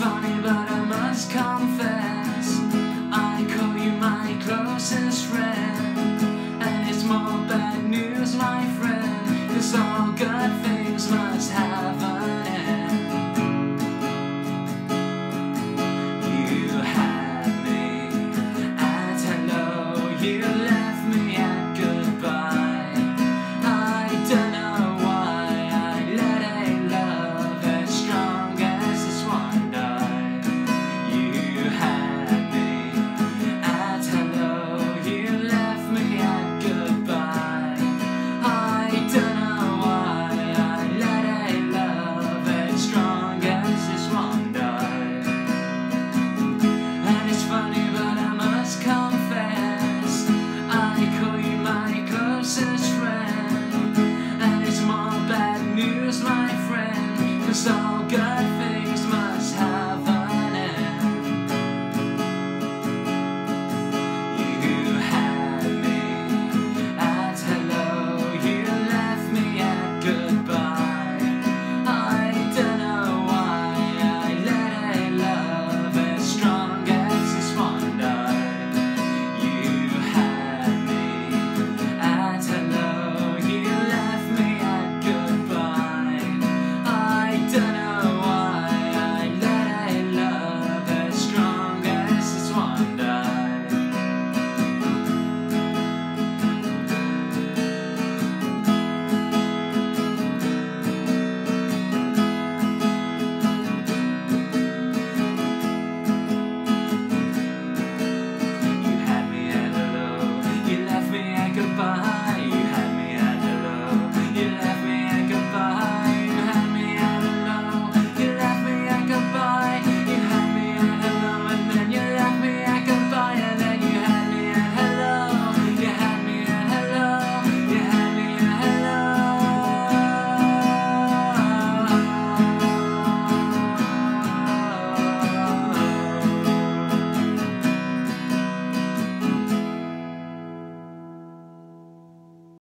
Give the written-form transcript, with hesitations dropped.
funny, but I must confess, I call you my closest friend. And it's more bad news, my friend, 'cause all good things must have an end. You had me at hello, you left me at goodbye. I don't know why I let a love as strong as this one die. You had me at hello, you left me at goodbye. I don't know why I let a love as strong as this one die. And it's funny, but I must confess, I call you my closest friend. And it's more bad news, my friend, 'cause all good things